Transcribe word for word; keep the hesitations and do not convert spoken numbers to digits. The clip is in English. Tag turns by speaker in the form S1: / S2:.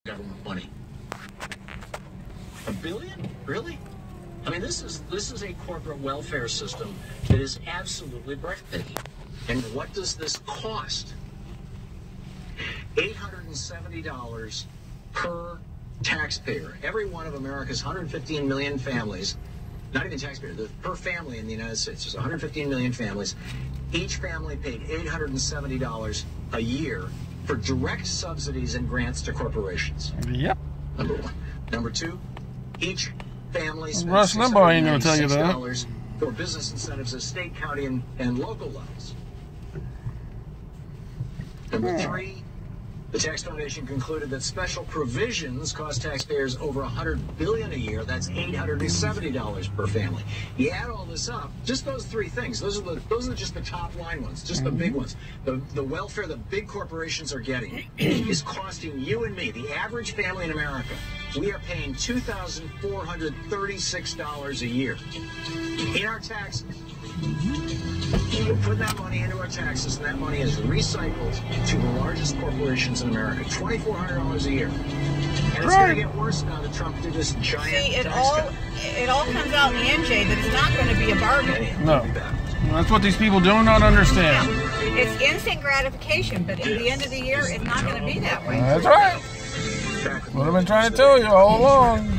S1: government money. A billion? Really? I mean, this is this is a corporate welfare system that is absolutely breathtaking. And what does this cost? eight hundred seventy dollars per taxpayer. Every one of America's one hundred fifteen million families, not even taxpayer, the per family in the United States, there's one hundred fifteen million families. Each family paid eight hundred seventy dollars a year for direct subsidies and grants to corporations.
S2: Yep.
S1: Number one. Number two, each family spends
S2: Rush Limbaugh ain't gonna tell you that.
S1: dollars for business incentives at state, county, and, and local levels. Number three, the Tax Foundation concluded that special provisions cost taxpayers over one hundred billion dollars a year. That's eight hundred seventy dollars per family. You add all this up, just those three things. Those are the those are just the top line ones, just the big ones. The the welfare the big corporations are getting is costing you and me, the average family in America. We are paying two thousand four hundred thirty-six dollars a year in our taxes. We're putting that money into our taxes, and that money is recycled to the largest corporations in America. twenty-four hundred dollars a year. And it's going to get worse now that Trump did this giant
S3: See, it
S1: tax
S3: all
S1: cut.
S3: it all comes out in the end, Jay, that it's not going to be a bargain.
S2: No. That's what these people do not understand.
S3: It's instant gratification, but at the end of the year, it's not going to be that way.
S2: That's right. What I've been trying to tell you all along.